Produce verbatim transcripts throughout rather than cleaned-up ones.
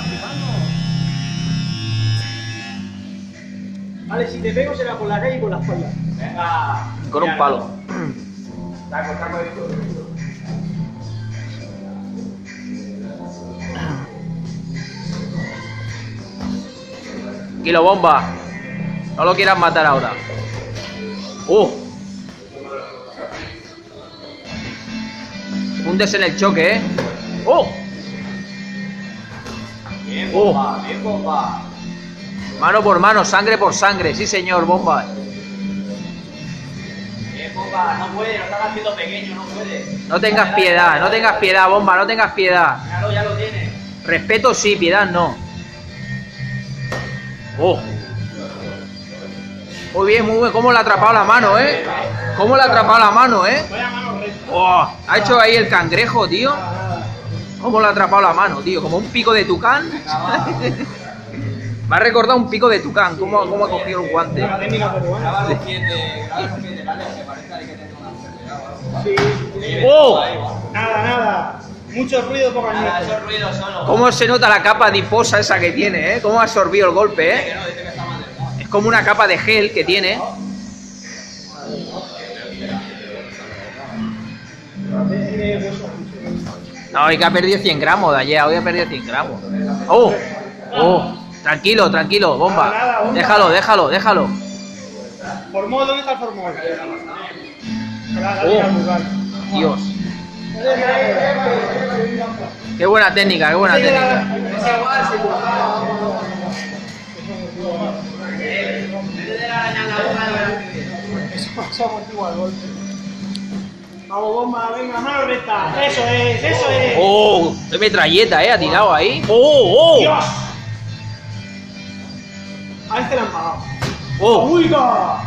Vale, si te pego será por la calle y por la espalda. Venga. Con un palo. Taco, taco esto. Tranquilo, bomba. No lo quieras matar ahora. ¡Uh! Hundes en el choque, ¿eh? ¡Oh! Bien, bomba, bien, bomba. Mano por mano, sangre por sangre. Sí, señor, bomba. Bien, bomba. No puede, lo estás haciendo pequeño, no puede. No tengas piedad, no tengas piedad, bomba, no tengas piedad. Claro, ya lo tiene. Respeto sí, piedad no. ¡Oh! Muy bien, muy bien. ¿Cómo le ha atrapado la mano, eh? ¿Cómo le ha atrapado la mano, eh? Vaya mano recta. ¡Oh! Ha hecho ahí el cangrejo, tío. ¿Cómo le ha atrapado la mano, tío? Como un pico de tucán. Me ha recordado un pico de tucán. ¿Cómo, cómo ha cogido el guante? La técnica peruana. Graba los pies de, graba los pies de Vale, que parece que tiene una enfermedad o algo. Sí. ¡Oh! Nada, nada. Mucho ruido, poca Nada, nuez. esos ruidos solo. ¿Cómo se nota la capa difusa esa que tiene, eh? ¿Cómo ha absorbido el golpe, Dice eh? que no, dice que está mal del modo. Es como una capa de gel que tiene. Tiene hueso. No, hoy que ha perdido cien gramos de ayer. Hoy ha perdido cien gramos. ¡Oh! ¡Oh! Tranquilo, tranquilo, bomba. Nada, nada, bomba. Déjalo, déjalo, déjalo. Formol, ¿dónde está el formol? Oh. Dios. Qué buena técnica, qué buena técnica. Es igual, si de la araña en la boca, no verás que bien. Eso, eso amortigua el golpe. Vamos, bomba, venga, mano recta. Eso es, eso es. ¡Oh! ¡Qué metralleta, eh! Ha tirado ahí. ¡Oh! ¡Oh! ¡Dios! A este le han pagado. ¡Oh! ¡Uiga!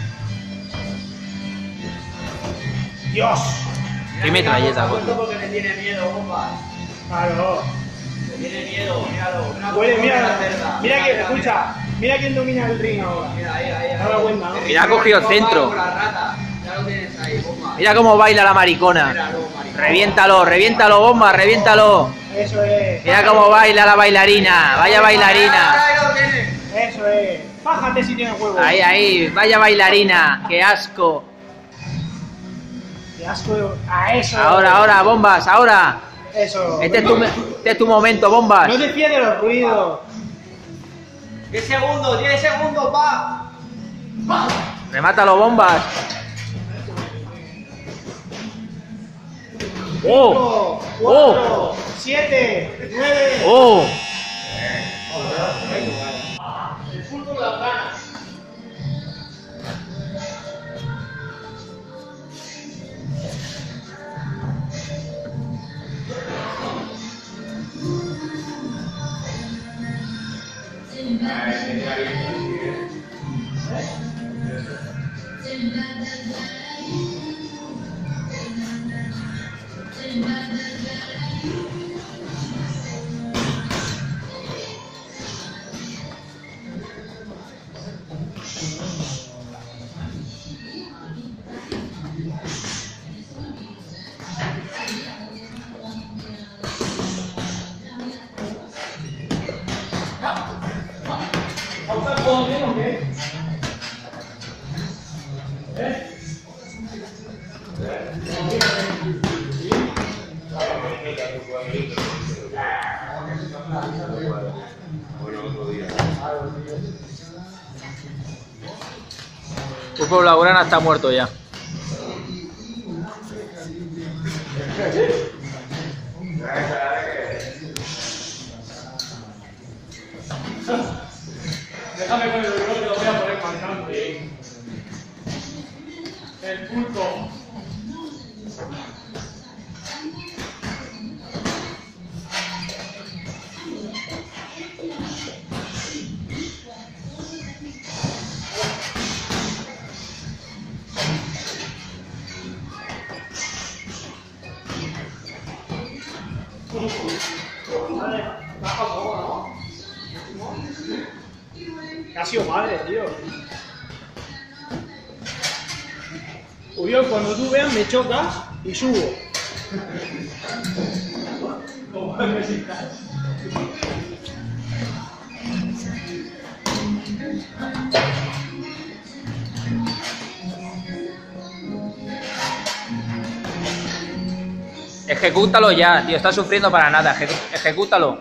¡Dios! ¡Qué metralleta, Esto coño! porque me tiene miedo, bomba. Claro. Me tiene miedo, míralo. Una Huele, bomba en la mira, cerda. mira que, escucha, mira quién domina el ring ahora. Mira, ahí, ahí. No da cuenta, ¿no? Mira, ha cogido el centro. Por la rata. Ya lo tienes ahí, bomba. Mira cómo baila la maricona. Míralo, maricón. Reviéntalo, reviéntalo, bomba, reviéntalo. Eso es. Mira cómo baila la bailarina. Vaya bailarina. Ahí lo tienes. Eso es. Fájate si tienes huevo. Ahí, ahí. Vaya bailarina. Qué asco. Qué asco. A eso. Ahora, ahora, bombas, ahora. Eso. Este es tu, este es tu momento, bombas. No te fíes de los ruidos. diez segundos, diez segundos, va. Remátalo, bombas. ¡Oh! cinco, cuatro, siete, nueve. ¡Oh! El fútbol de las ganas. Pulpo Blaugrana está muerto ya. Déjame con el reloj que lo voy a poner marcando. El pulpo. Vale, baja un poco, ¿no? Ha sido madre, tío. Uriol, cuando tú veas me chocas y subo. Ejecútalo ya, tío. Está sufriendo para nada. Eje ejecútalo.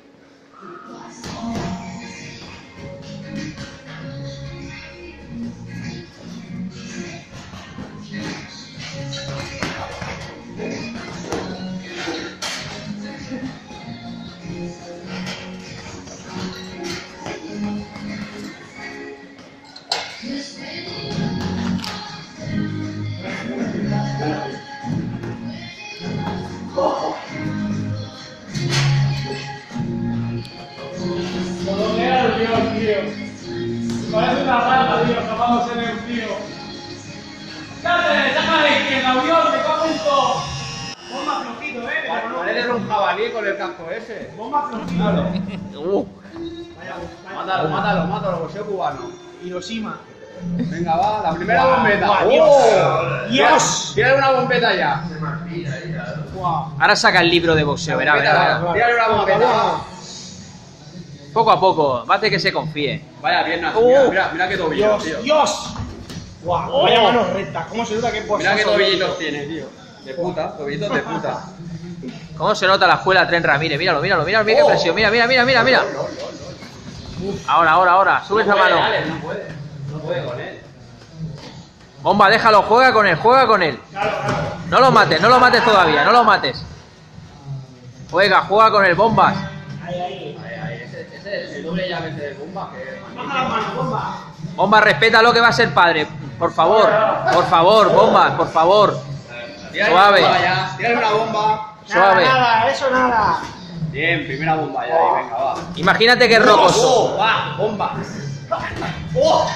Parece una rata, tío, escapándose en el tío. ¡Cállate! ¡Saca de izquierda, avión! ¡Me cago en todo! Bomba flojito, eh. Parece un jabalí con el casco ese. Bomba flojito. Uh. Vaya, vaya. Mátalo, mátalo, mátalo, boxeo cubano. Hiroshima. Venga, va, la primera bombeta. Guau, ¡Oh! Dios. Dios. Tírale una bombeta ya. Guau. Ahora saca el libro de boxeo, verá, verá, verá. Tírale una bombeta. Poco a poco, bate que se confíe. Vaya piernas, Oh. mira, mira, mira qué tobillos, Dios, tío. Dios. Guau, Oh. vaya manos rectas. ¿Cómo se nota que es Mira qué poseso, tobillitos tío? tiene, tío. De puta, tobillitos de puta. ¿Cómo se nota la escuela Tren Ramírez? Míralo, míralo, míralo, mira qué Oh. presión. Mira, mira, mira, mira, mira. Ahora, ahora, ahora. Sube esa mano. No puede, no puede con él. Bomba, déjalo, juega con él, juega con él. Claro, claro. No lo mates, no lo mates todavía, no lo mates. Juega, juega con él, bombas. Ahí, ahí. Ahí, ahí, ese, ese es el doble llave de bomba que... Baja las manos, bomba. Bomba, respétalo que va a ser padre. Por favor, por favor, bombas, por favor. Tírale Suave. una bomba ya, tírale una bomba. Suave. Nada, nada, eso nada. Bien, primera bomba ya, ahí, venga, va. Imagínate que es rocoso. ¡Oh! ¡Va! ¡Bomba! ¡Oh!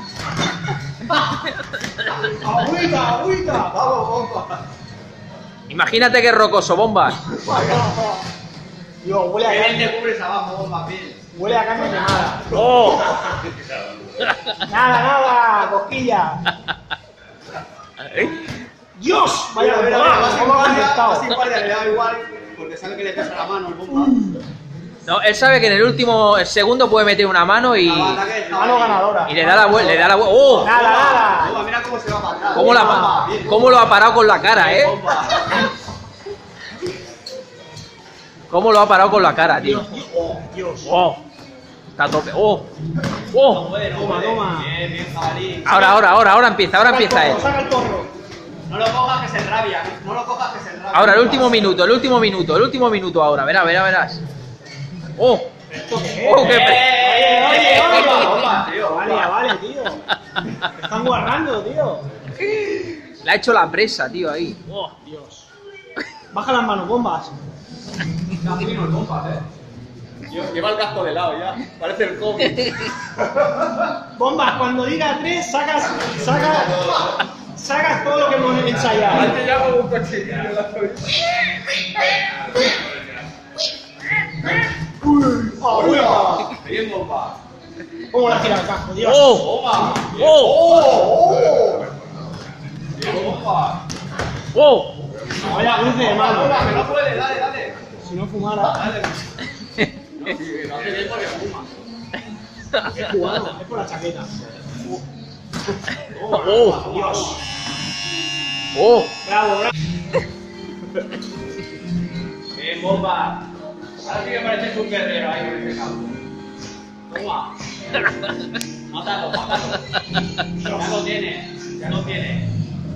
Agüita, agüita. ¡Vamos, bomba! Imagínate que es rocoso, bombas. Dios, huele a ¡Qué bien carne. te cubres abajo, bomba, bien! Huele a carne quemada. Oh. Nada, nada, cosquilla. Dios, vaya, Mira, mira, vaya, mira, cómo más ha sin contestado. guardia, más sin guardia, le da igual, porque sabe que le pesa la mano el bomba. No, él sabe que en el último segundo puede meter una mano y, La ataque de Mano ganadora. y le da la vuelta, le da la vuelta. ¡Oh! Nada, nada. Bomba, mira cómo se va para atrás. ¿Cómo, la, Bomba, bien, ¿Cómo lo ha parado con la cara, eh? bomba. ¿Cómo lo ha parado con la cara, tío? Oh, Dios. ¡Oh! Está a tope. ¡Oh! ¡Oh! Puede, no Toma, puede. toma. Bien, bien, jabalí. Ahora, ahora, ahora, ahora empieza, ahora Saca el empieza él. porro, saca el porro. No lo cojas que se enrabia, no lo cojas que se enrabia. Ahora, el último minuto, el último minuto, el último minuto ahora. Verás, verás, verás. ¡Oh! ¿Esto qué es? ¡Oh, qué ¡Eh! pre- Oye, oye, oye. Bomba, tío, Vale, bomba. vale, tío. Te están guardando, tío. Le ha hecho la presa, tío, ahí. Oh, Dios. Baja las manos, bombas. Está fino el bomba, eh. Lleva el casco de lado ya, parece el COVID. Bombas, cuando diga tres, sacas, sacas, sacas todo lo que hemos ensayado. Parece ya como un cochecillo en la cabeza. Agüita. Bien, bomba. ¿Cómo la gira el casco, Dios? ¡Oh! Bomba. ¡Oh! Bien, bomba. ¡Oh! Vaya cruce de mano. Bomba, que no puede, dale, dale. Si no fumara, Dale. No, sí, que no hace bien porque fuma. es cubano, es por la chaqueta. ¡Oh! Dios. ¡Oh! Bravo, bravo. Bien, bomba. Ahora sí que pareces un guerrero ahí en ese campo. Toma. Mátalo, mátalo. Ya lo tiene, ya lo tiene.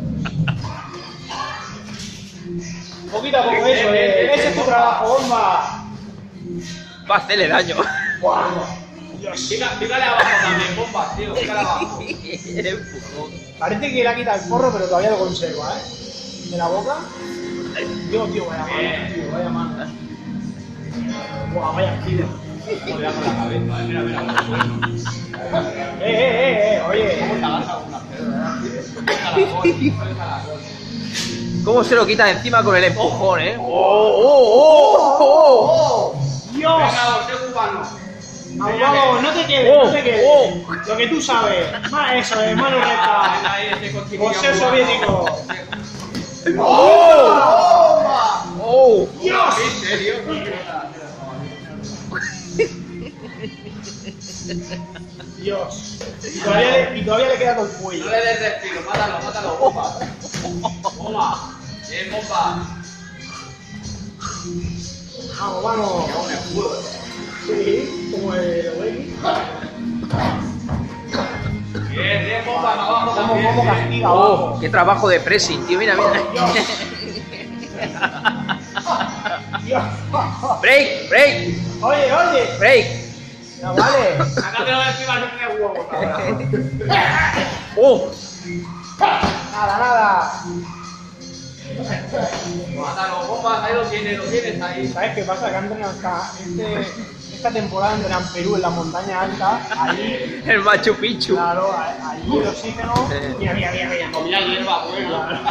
Poquito a poco eso, eh. Ese es tu trabajo, bomba. Va a hacerle daño. Guau. Dios. Pícale, pícale abajo también, bombas, tío. Pícale abajo. Parece que le ha quitado el porro, pero todavía lo conserva, eh. De la boca. Dios, tío, vaya mano, tío, vaya mano. Guau, vaya tiro. Joder, con la cabeza, eh. Mira, mira, cómo suena. Eh, eh, eh, eh, oye. ¿Cómo te agacha alguna piedra? Suelta la cola, suelta la cola. ¿Cómo se lo quita de encima con el empujón, eh? ¡Oh! ¡Oh! ¡Oh! ¡Oh! Dios. Venga, usted cubano. Vamos, vamos, no te quedes, no te quedes. Oh. Lo que tú sabes. Más eso, eh, mano Venga recta. ahí, este cochinillo Boxeo cubano. soviético. ¡Oh! ¡Oh! Dios. ¿En serio? Dios. Y todavía le, y todavía le queda con el cuello. No le des respiro, mátalo, mátalo, bomba. Bomba. Bien, bomba. Vamos, vamos. Sí, como el Obelis. Bien, bien, bomba, abajo Vamos, también. vamos, bien. castiga, Oh, abajo. qué trabajo de pressing, tío. Mira, mira. Dios. Break, break, Oye, oye. break. No vale. Sácatelo de encima, no tiene huevos, cabrón. Oh, Nada, nada. Mátalo, bombas, ahí lo tienes, lo tienes ahí. ¿Sabes qué pasa? Que han entrenado esta, este, esta temporada entrenan en Perú, en las montañas altas. Ahí, el Machu Picchu. claro, ahí el oxígeno. Mira, mira, mira, mira. Comía hierba buena.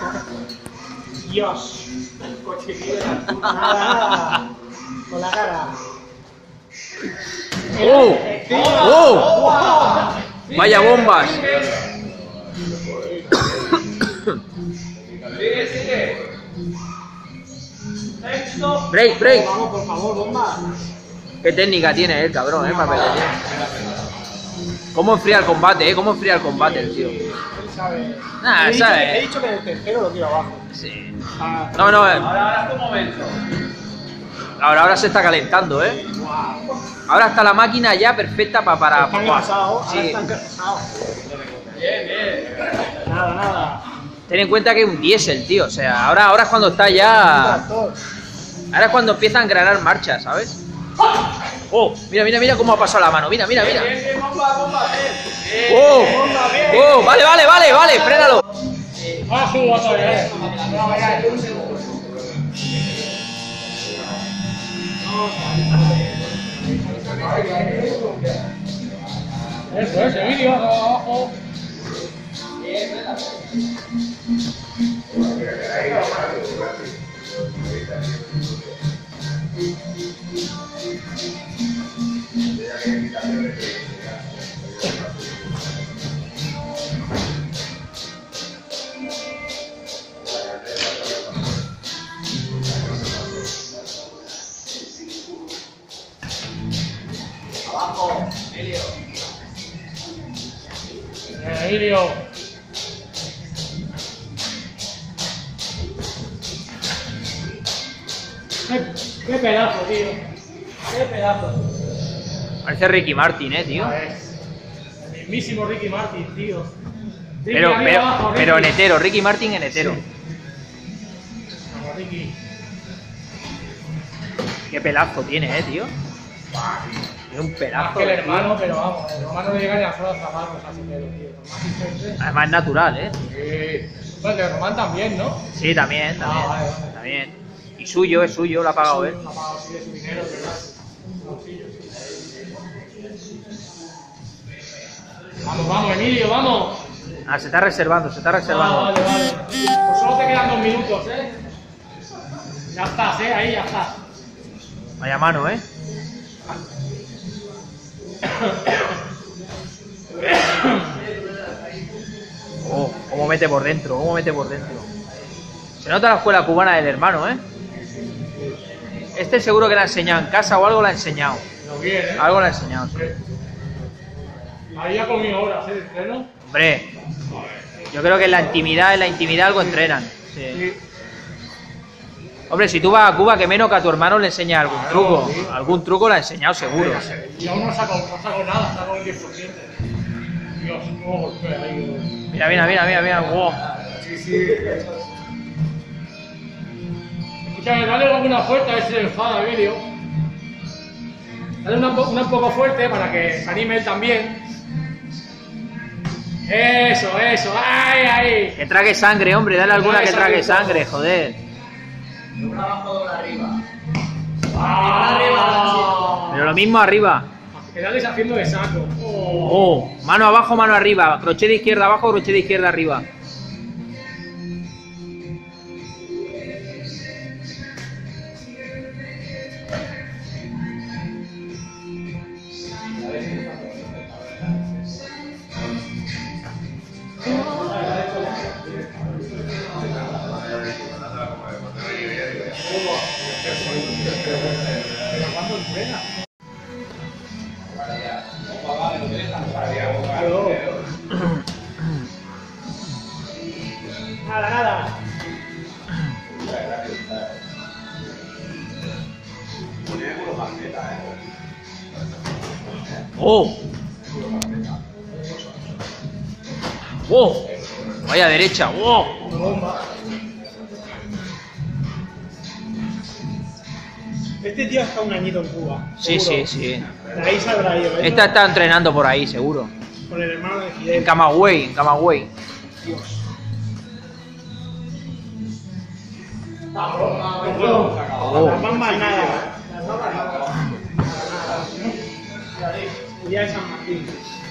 Dios. Cochinillo de la Nada, nada. Con la cara. Oh, oh, ¡Oh! vaya bombas. Sigue, sigue. Éxito. Break, break. Vamos, por favor, bomba. Qué técnica tiene el cabrón, eh, para pelear. ¿Cómo enfría el combate, eh? ¿Cómo enfría el combate el tío? Él sabe. Nah, he, dicho, sabe. he dicho que en el tercero lo tiro abajo. Sí. Ah, No, no, eh. Ahora, ahora es tu momento. Ahora, ahora se está calentando, eh. Ahora está la máquina ya perfecta pa- para... Están cansados, ahora Sí. están cansados. Bien, bien. Nada, nada. Ten en cuenta que es un diésel, tío. O sea, ahora, ahora es cuando está ya... Tractor. Ahora es cuando empieza a engranar marcha, ¿sabes? Oh, mira, mira, mira cómo ha pasado la mano. Mira, mira, mira. Bien, bien, bomba, bomba, bien. Oh, Bomba, bien. oh, vale, vale, vale, vale, frénalo. Ah, jugo todavía, eh. Eso es, Emilio, abajo. Abajo, Emilio. Emilio. Qué, qué pedazo, tío. Qué pedazo. Parece Ricky Martin, eh, tío. El mismísimo Ricky Martin, tío. Ricky, Pero, ahí pero, abajo, pero en Ricky. hetero, Ricky Martin en hetero. Vamos, Ricky. Qué pelazo tiene, eh, tío. Tiene un Más pelazo. que el tío. hermano, pero vamos, el hermano no llega ni a solo zapatos así, pero tío. Román Además es natural, eh. Sí. Bueno, el Román también, ¿no? Sí, también, también. Ah, vale, vale. También. Y suyo, es suyo, lo ha pagado él. Ha pagado así de su dinero, ¿verdad? Bolsillo, sí. Vamos, vamos, Emilio, vamos. Ah, se está reservando, se está Ah, reservando. vale, vale. Pues solo te quedan dos minutos, ¿eh? Ya estás, ¿eh? Ahí ya estás. Vaya mano, eh. Oh, cómo mete por dentro, cómo mete por dentro. Se nota la escuela cubana del hermano, eh. Este seguro que la ha enseñado en casa o algo la ha enseñado. Pero bien, ¿eh? Algo la ha enseñado, sí. Ahí ha comido horas, ¿eh? De entreno. Hombre, yo creo que en la intimidad, en la intimidad algo entrenan. Sí. Sí. Hombre, si tú vas a Cuba, que menos que a tu hermano le enseña algún truco. sí. Algún truco le ha enseñado seguro. Y aún no saco, no saco nada, saco el diez por ciento. Dios, cómo golpea ahí. Mira, mira, mira, mira, mira. Wow. Sí, sí. Escúchame, dale alguna fuerte a ver si se enfada, Emilio. Dale una, po- una un poco fuerte para que se anime él también. Eso, eso, ay, ay. Que trague sangre, hombre, dale alguna que trague sangre, joder. Una abajo, doble arriba. Ah. Pero lo mismo arriba. Que dale haciendo de saco. Oh. Oh, mano abajo, mano arriba. Crochet de izquierda abajo, crochet de izquierda arriba. ¡Oh! ¡Oh! Vaya derecha, ¡oh! Este tío está un añito en Cuba. Sí, seguro. sí, sí. De ahí saldrá yo. ¿eh? Esta está entrenando por ahí, seguro. Con el hermano de En Fidel. Camagüey, en Camagüey. Dios. Oh. Las bambas nada. Las bambas nada. El día de San Martín.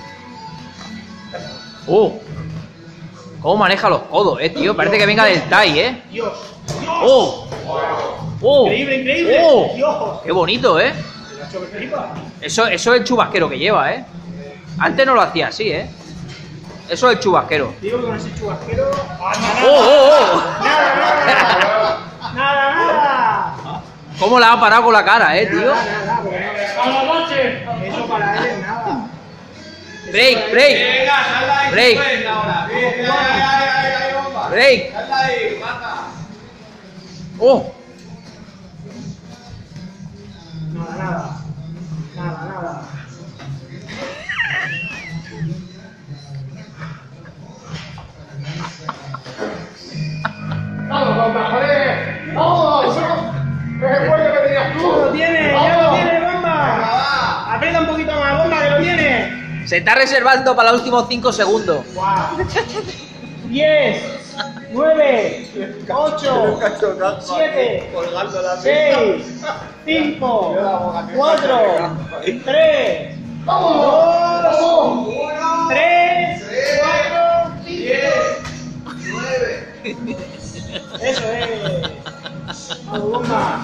¡Oh! ¿Cómo maneja los codos, eh, tío? Parece que venga del Thai, eh. Dios. Dios. ¡Oh! ¡Oh! Increíble, increíble. ¡Oh! Dios. ¡Qué bonito, eh! El ocho que flipa. Eso, eso es el chubasquero que lleva, eh. Antes no lo hacía así, eh. Eso es el chubasquero. Digo que con ese chubasquero. ¡Ah, ¡Oh, oh, oh! nada! ¡Nada, nada! ¡Nada! ¿Cómo la ha parado con la cara, eh, tío? Nada, nada, porque no- ¡A la noche! Eso para él es nada. Break, break, Venga, sal de ahí. Break. cincuenta ahora. Bien, ahí, ahí, ahí, ahí, ahí, bomba. break. Sal de ahí, mata. ¡Oh! Nada, nada. Nada, nada. ¡Lo tiene! ¡Ya lo tiene, bomba! Aprieta un poquito más, bomba, que lo tiene. Se está reservando para los últimos cinco segundos. ¡Guau! diez, nueve, ocho, siete, seis, cinco, cuatro, tres, dos, tres, cuatro, eso es. Vamos, bomba.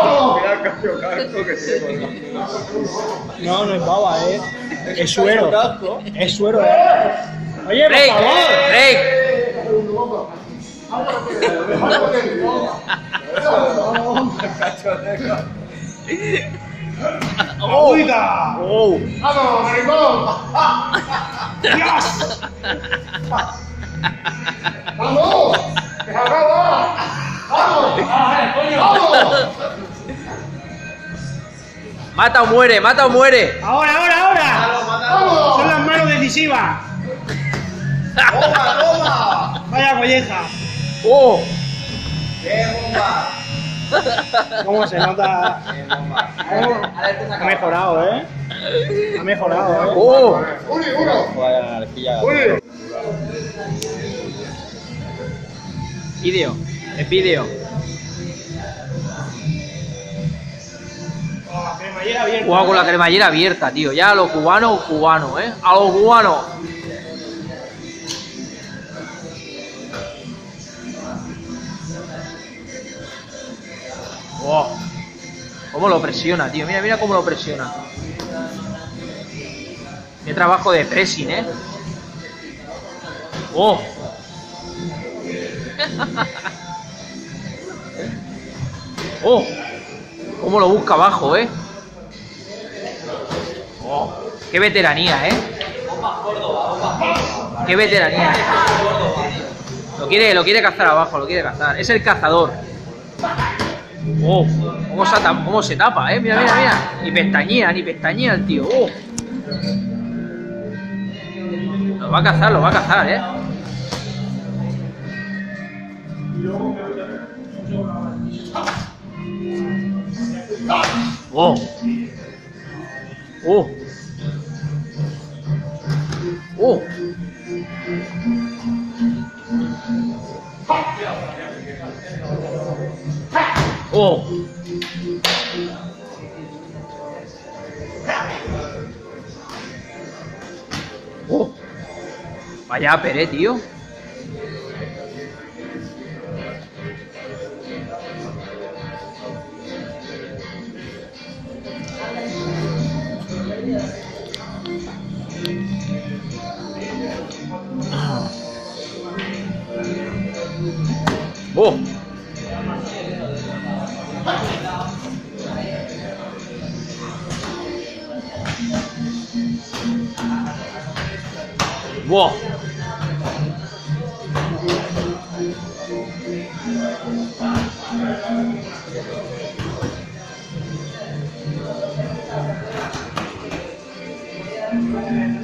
No, no es baba, eh. Es suero. Es suero, eh. Oye, por Break, favor. break. ¡Agüita! ¡Oh! ¡Vamos, maricón! ¡Dios! ¡Vamos! ¡Que se acaba! ¡Vamos! ¡Vamos! Mata o muere, mata o muere. ¡Ahora, ahora, ahora! Son las manos decisivas. Toma, toma. Vaya colleja. ¡Oh! Bien, bomba. ¿Cómo se nota? Bien, bomba. Ha mejorado, ¿eh? Ha mejorado, ¿eh? ¡Oh! Vídeo, es vídeo. Oh, la cremallera abierta. Jugado con la cremallera abierta, tío. Ya a los cubanos, cubanos, ¿eh? A los cubanos. ¡Oh! ¿Cómo lo presiona, tío? Mira, mira cómo lo presiona. Qué trabajo de pressing, ¿eh? ¡Oh! ¡Oh! ¿Cómo lo busca abajo, eh? ¡Oh! ¡Qué veteranía, eh! ¡Qué veteranía! Lo quiere, lo quiere cazar abajo, lo quiere cazar. Es el cazador. ¡Oh! ¿Cómo se, tapa, cómo se tapa, eh? Mira, mira, mira. Ni pestañea, ni pestañea el tío. ¡Oh! Lo va a cazar, lo va a cazar, eh. ¡Oh! ¡Oh! ¡Oh! ¡Oh! ¡Oh! Vaya peré, tío. ¡Oh! ¡Wow!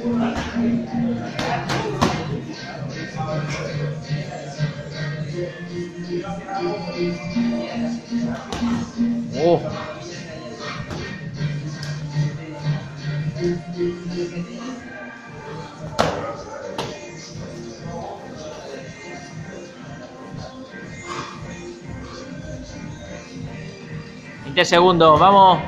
Oh. veinte segundos, vamos.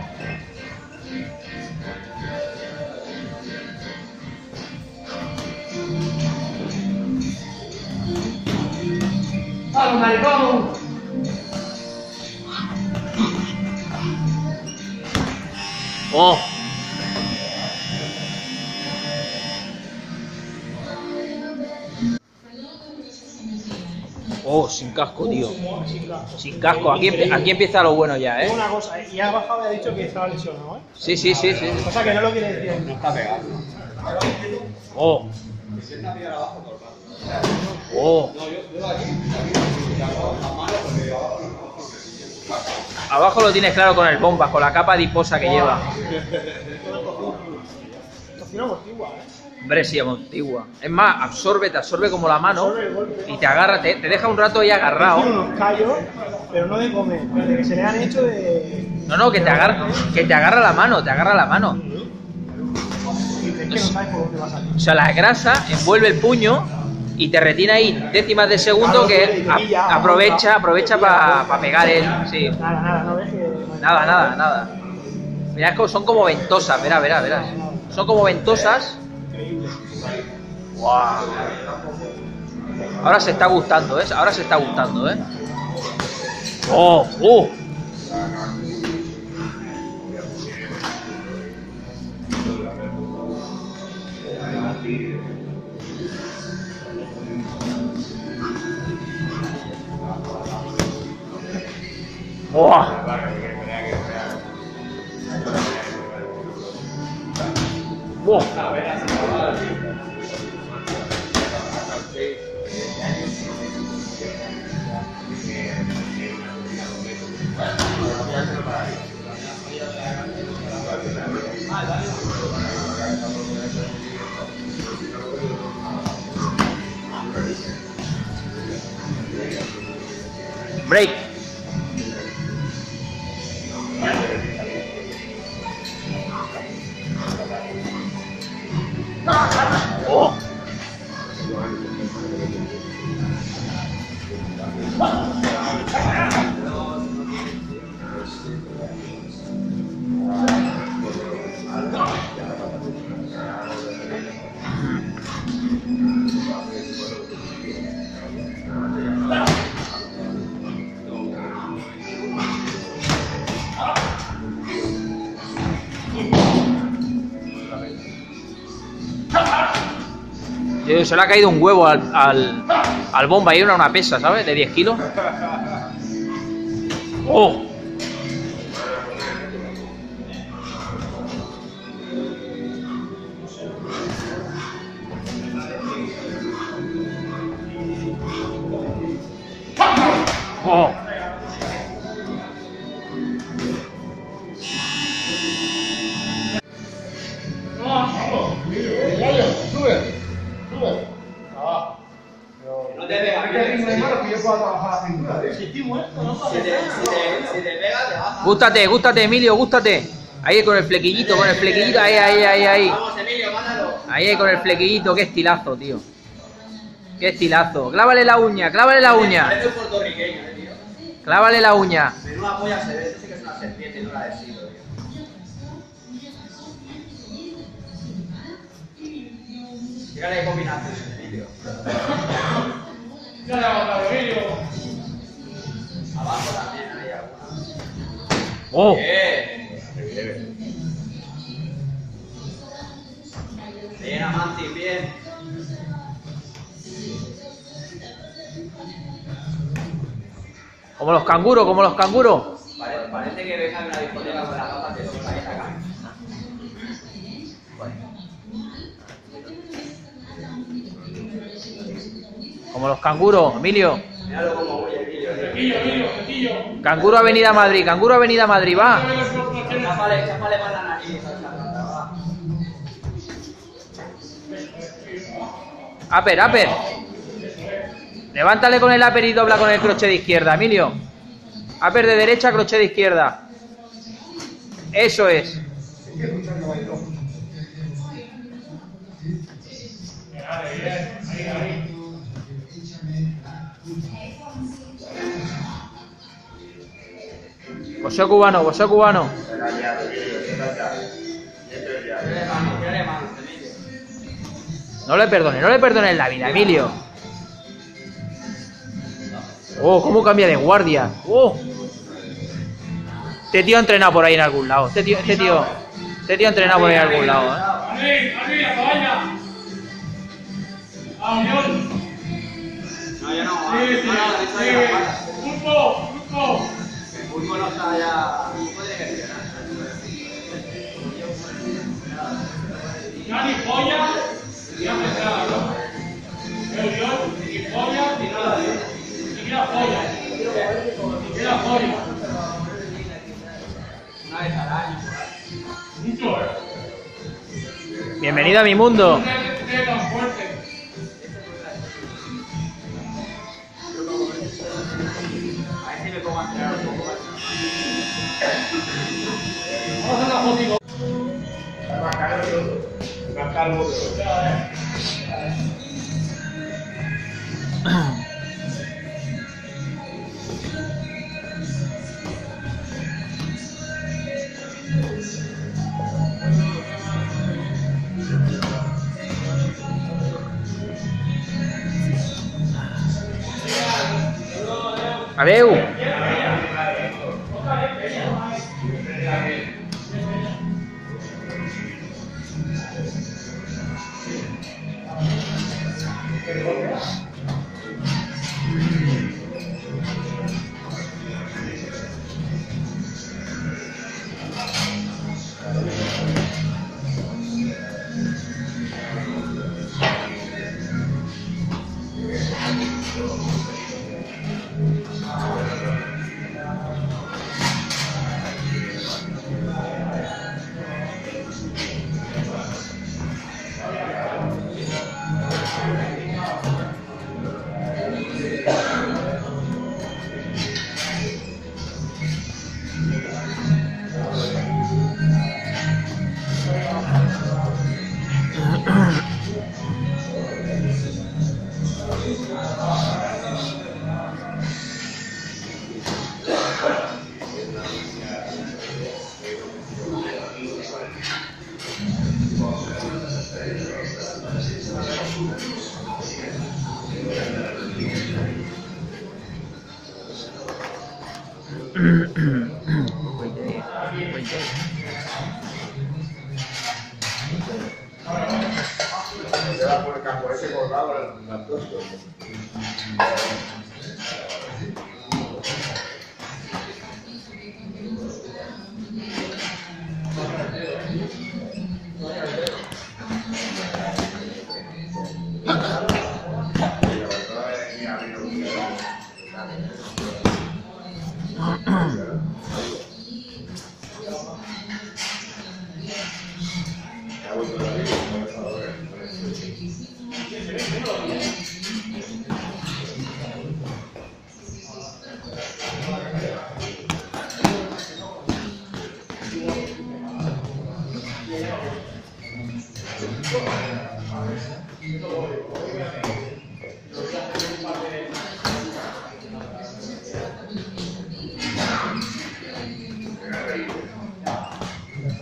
¡Vamos, maricón! Oh. Oh, sin casco, tío. Sin casco. Aquí, aquí empieza lo bueno ya, ¿eh? Una cosa, y has bajado y ha dicho que estaba lesionado, ¿eh? Sí, sí, sí, sí. O sea que no lo quiere decir. No está pegado. Oh. Si está pegado abajo todo el rato. Oh. No, yo, yo aquí, aquí, las manos porque abajo no. Abajo lo tienes claro con el bombas, con la capa adiposa que lleva. Tocino amortigua, ¿eh? Hombre, sí, amortigua. Es más, absorbe, te absorbe como la mano y te agarra, te, te deja un rato ahí agarrado. Tiene unos callos, pero no de comer, de que se le han hecho de... No, no, que te agarra, que te agarra la mano, te agarra la mano. Es que no sabes por dónde va a salir. O sea, la grasa envuelve el puño y te retiene ahí décimas de segundo que a, aprovecha, aprovecha para pa pegar el... Sí. Nada, nada, no ves que... Nada, nada, nada. Mirad, son como ventosas, verás, verás, verás. Son como ventosas. Wow. Ahora se está gustando, ¿eh? Ahora se está gustando, ¿eh? ¡Oh! ¡Uh! ¡Oh! ¡Oh! Break. Oh. Se le ha caído un huevo al, al, al bomba y era una pesa, ¿sabes? De diez kilos. ¡Oh! ¡Oh! No te pegas, que yo puedo trabajar la cintura, tío. Si estoy muerto, no pasa Si te, nada. si te, si te pegas, te baja. Gústate, gústate, Emilio, gústate. Ahí con el flequillito, con el flequillito, ahí, ahí, ahí, ahí. Vamos, Emilio, mándalo. Ahí, ahí con el flequillito, qué estilazo, tío. Qué estilazo. Clávale la uña, clávale la uña. Parece un puertorriqueño, eh, tío. Clávale la uña. Pero una polla se ve, dice que es una serpiente y no la de siglo, tío. Fíjate qué combinación, Emilio. Ya le ha botado, Emilio. Abajo también hay alguna. ¡Oh! Bien. Bien, Amanti, bien. Como los canguros, como los canguros. Parece, parece que venga de una discoteca con las papas de sopa y acá. Como los canguros, Emilio. Míralo como huye, Emilio. Flequillo, Emilio, flequillo. Canguro Avenida Madrid, Canguro Avenida Madrid, va. Chápale, chápale más la nariz. Va. Upper, upper. Levántale con el upper y dobla con el crochet de izquierda, Emilio. Upper de derecha, crochet de izquierda. Eso es. Boxeo cubano, boxeo cubano. No le perdone, no le perdones la vida, Emilio. Oh, cómo cambia de guardia. Oh. Este tío ha entrenado por ahí en algún lado. Este tío, este tío, este tío ha entrenado por ahí en algún lado, ¿eh? No, ya no. Sí, sí, sí. Grupo, grupo. El fútbol no está ya. No puede gestionar. Ni polla, ni nada, ¿no? Reunión, ni polla, ni nada de eso. Ni siquiera polla. Ni siquiera polla. Una vez al año, mucho, ¿eh? Bienvenido a mi mundo. Vamos a hacer la foto. Adeu.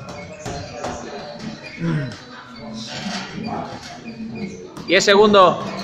diez segundos.